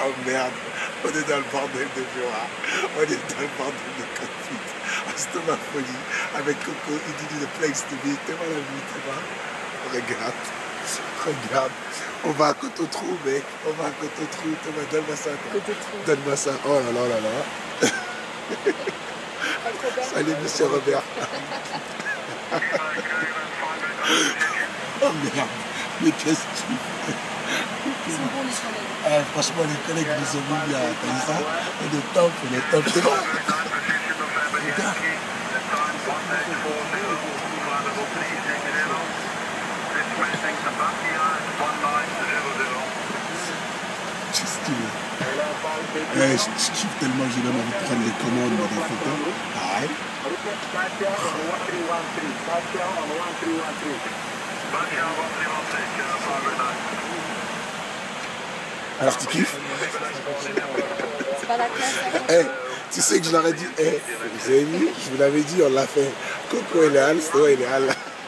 Oh merde, on est dans le bordel de Joa. On est dans le bordel de Cockpit. C'est ma folie. Avec Coco, il dit the place to be. T'es mal la vie, t'es mal. Regarde. Regarde. On va à Cototrou, mec. On va à Cototrou. Donne-moi ça. Donne-moi ça. Oh là là là là. Salut, monsieur Robert. Oh merde. Mais qu'est-ce que tu fais? Ils sont bons les collègues. Franchement, les collègues nous ont mis à ça. On est top, on est top. C'est bon. Regarde. C'est stylé. Je kiffe tellement que j'ai même envie de prendre les commandes dans la photo. Ah ouais. Alors tu kiffes? C'est pas la classe avec. Hey, tu sais que je leur ai dit, hey, vous avez vu, je vous l'avais dit, on l'a fait. Coco il est Al, Sto il est Al.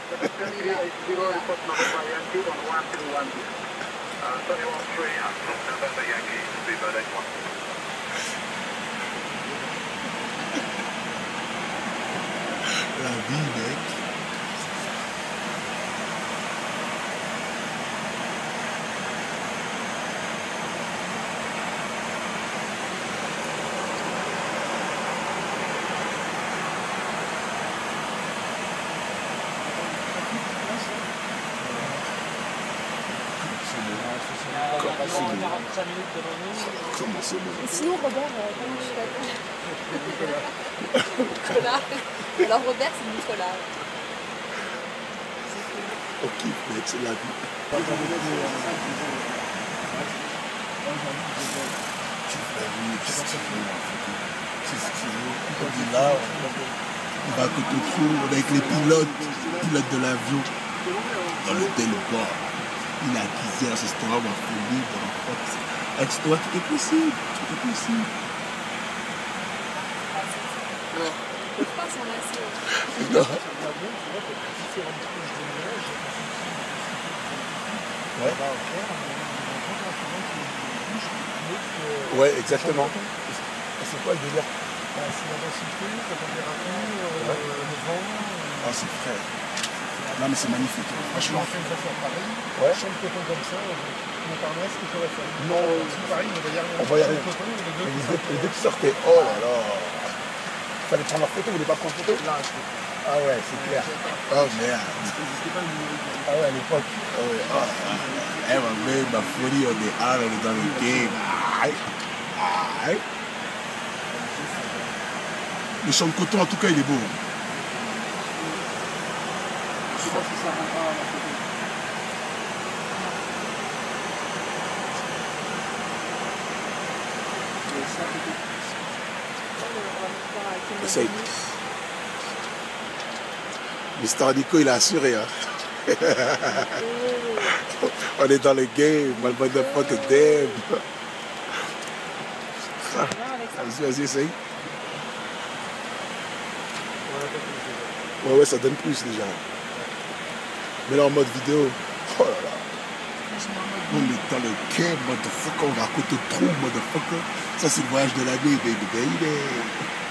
La vie, mec. Comment c'est bon? Sinon, Robert, comment je l'appelle? Nicolas. Alors, Robert, c'est Nicolas. Ok, mec, c'est la vie. La vie, qu'est-ce que tu veux? Qu'est-ce que tu veux? On est là, on va à Cototrou, on est avec les pilotes de l'avion, dans l'hôtel au bord. Il a acquis ce restaurant, ma folie, dans la porte. Avec ce restaurant, tout est possible. Tout est possible. Ouais. Je peux pas s'en lasser. Non. Ouais. Ouais, exactement. C'est quoi le délire? C'est la densité, la température, le vent. Ah, c'est frais. Non, mais c'est magnifique. Franchement. On fait une façon pareille. Ouais. Chambre coton comme ça, Montparnasse, qu'est-ce qu'on va faire? Non. C'est pareil, on va y arriver. On va y arriver. Coton, Les deux qui sortaient. Oh là là. Il fallait prendre leur photo, vous voulez pas prendre photo? Là, Ah ouais, c'est clair. Oh merde. Ah ouais, à l'époque. Ah ouais. Oh. Eh ma folie, on est hard, on est dans le game. Aïe. Aïe. Le champ de coton, en tout cas, il est beau. je sais pas si ça rend pas à la photo. Essaye. Mister Nico, il a assuré. Hein. On est dans le game. My motherfucker damn. Vas-y, essaye. Ouais, ça donne plus déjà. Mais là, en mode vidéo. Oh là là. On est dans le game, motherfucker. On va à côté de trou, motherfucker. Ça, c'est le voyage de l'année, baby.